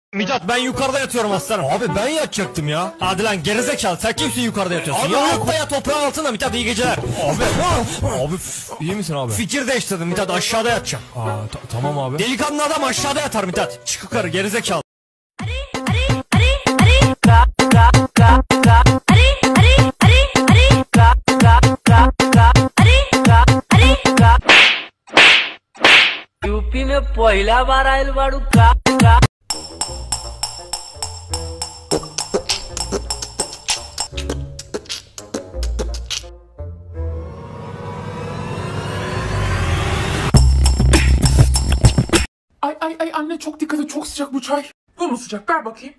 Mithat ben yukarıda yatıyorum aslanım. Abi ben yatacaktım ya. Hadi lan gerizekalı sen kimsin yukarıda yatıyorsun? Abi, ya yok ya toprağın altında Mithat iyi geceler. Abi iyi misin abi? Fikir değiştirdim Mithat aşağıda yatacağım. Tamam abi. Delikanlı adam aşağıda yatar Mithat. Çık yukarı gerizekalı. UP में पहला बार आयल बाड़ू का Ay anne çok dikkat et, çok sıcak bu çay. Bu mu sıcak? Ver bakayım.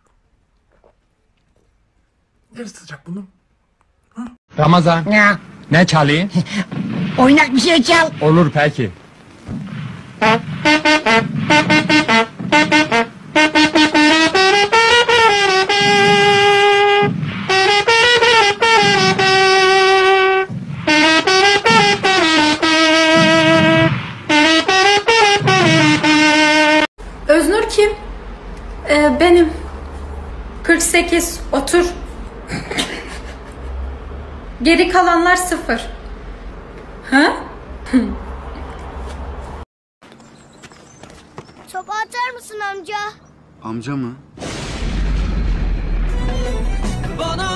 Neresi sıcak bunun? Ramazan. Ya. Ne çalayım? Oynak bir şey çal. Olur peki. Öznur kim? Benim. 48. Otur. Geri kalanlar 0. Ha? Sopa atar mısın amca? Amca mı? bana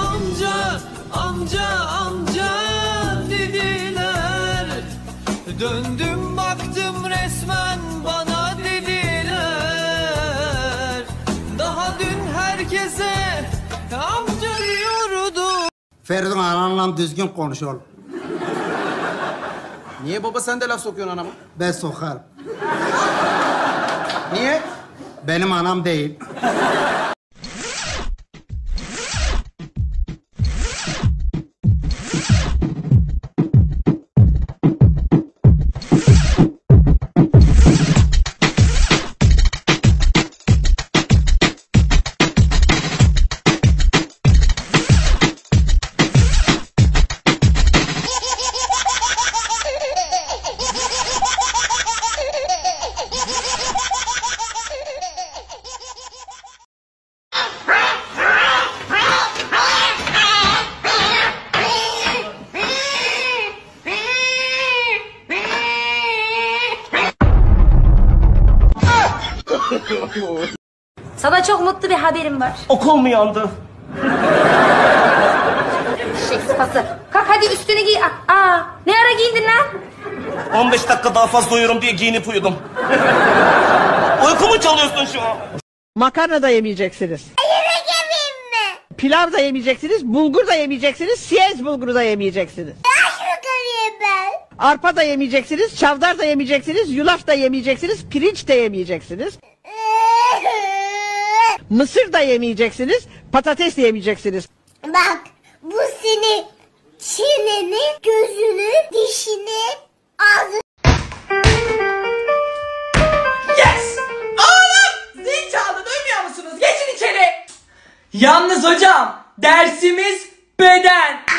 amca dediler. Döndüm baktım resmen bana dediler. Daha dün herkese amca diyordu. Feridun ananla düzgün konuş oğlum. Niye baba sen de laf sokuyorsun anama? Ben sokarım. Niye? Benim anam değil. Sana çok mutlu bir haberim var. Okul mu yandı? Şey sıpası. Kalk hadi üstüne giy. Ne ara giyindin lan? 15 dakika daha fazla uyurum diye giyinip uyudum. Uykumu çalıyorsun şu an. Makarna da yemeyeceksiniz. Yemek yemeyeyim mi? Pilav da yemeyeceksiniz, bulgur da yemeyeceksiniz, siyez bulguru da yemeyeceksiniz. Aç bakalım ben. Arpa da yemeyeceksiniz, çavdar da yemeyeceksiniz, yulaf da yemeyeceksiniz, pirinç de yemeyeceksiniz. Mısır da yemeyeceksiniz, patates de yemeyeceksiniz. Bak bu senin çeneni, gözünü, dişini, ağzını. Yes! Oğlum! Zil çaldı, duymuyor musunuz? Geçin içeri. Yalnız hocam, dersimiz beden.